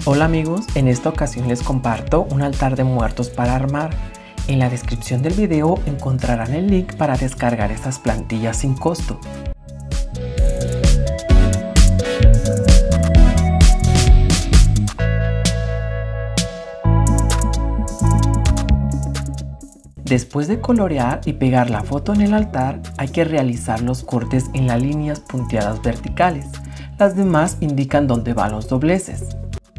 Hola amigos, en esta ocasión les comparto un altar de muertos para armar. En la descripción del video encontrarán el link para descargar estas plantillas sin costo. Después de colorear y pegar la foto en el altar, hay que realizar los cortes en las líneas punteadas verticales. Las demás indican dónde van los dobleces.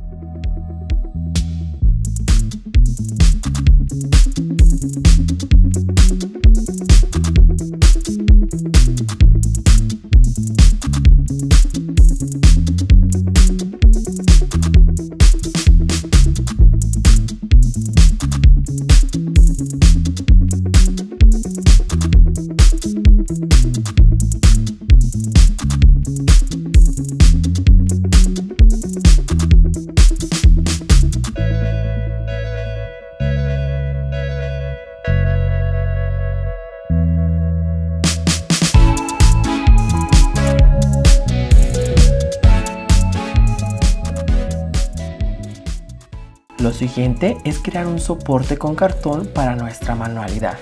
Lo siguiente es crear un soporte con cartón para nuestra manualidad.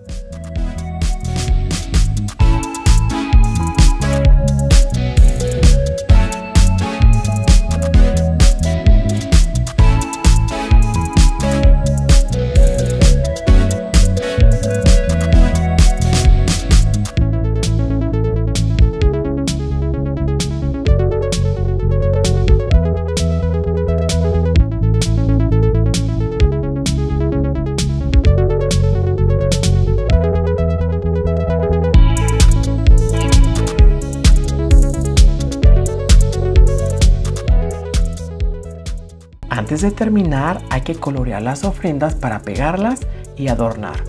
Antes de terminar, hay que colorear las ofrendas para pegarlas y adornar.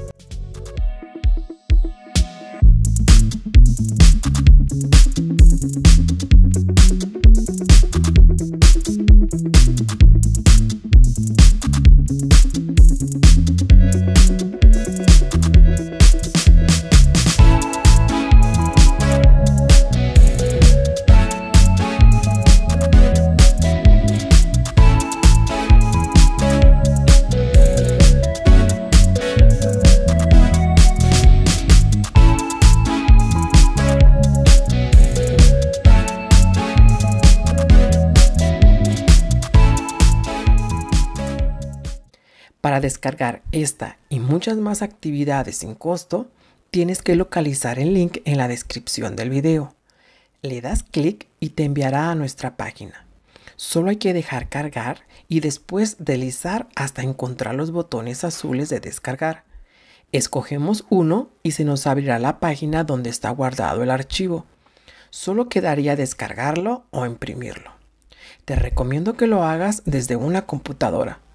Para descargar esta y muchas más actividades sin costo, tienes que localizar el link en la descripción del video. Le das clic y te enviará a nuestra página. Solo hay que dejar cargar y después deslizar hasta encontrar los botones azules de descargar. Escogemos uno y se nos abrirá la página donde está guardado el archivo. Solo quedaría descargarlo o imprimirlo. Te recomiendo que lo hagas desde una computadora.